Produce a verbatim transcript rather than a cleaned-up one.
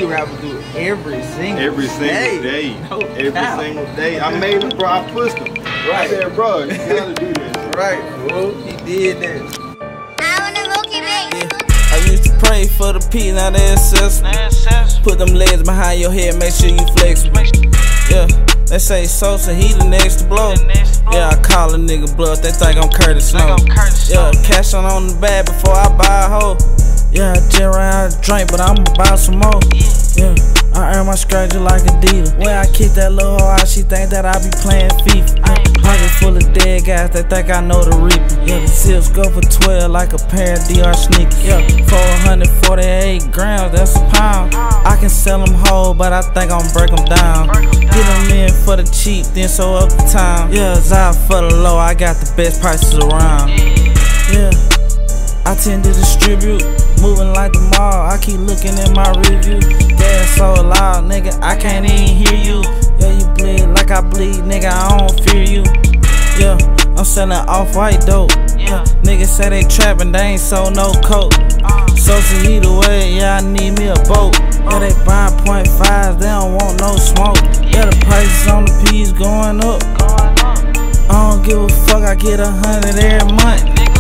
these rappers do it every single Every single day. day. No every doubt. single day. I made it, bro. I pushed him. Right. I said, bro, you gotta do this. Right, bro. He did that. I want a rookie base. I used to pray for the P, now they assess. Put them legs behind your head, make sure you flexible. Yeah, they say Sosa, he the next to blow. Yeah, I call a nigga bluff, they think I'm Curtis Snow. Yeah, cash on on the bag before I buy a hoe. Yeah, I just ran out of drink, but I'ma buy some more. Yeah, I earn my scratcher like a dealer. When I kick that little hoe out, she think that I be playing FIFA. Yeah, pocket full of dead guys, they think I know the reaper. Yeah, the zips go for twelve like a pair of D R sneakers. Yeah, four hundred forty-eight grams, that's a pound. I can sell them whole, but I think I'm break them down. Get them in for the cheap, then so up the time. Yeah, it's out for the low, I got the best prices around. Yeah, I tend to distribute, moving like the mall. I keep looking at my review. Gas so loud, nigga, I can't even hear you. Yeah, you bleed like I bleed, nigga, I don't fear you. Yeah, I'm selling off-white dope. Yeah, niggas say they trapping, they ain't sold no coke. Sosa either way, yeah, I need me a boat. Yeah, they buying point fives, they don't want no smoke. Yeah, the prices on the P's going up. I don't give a fuck, I get a hundred every month.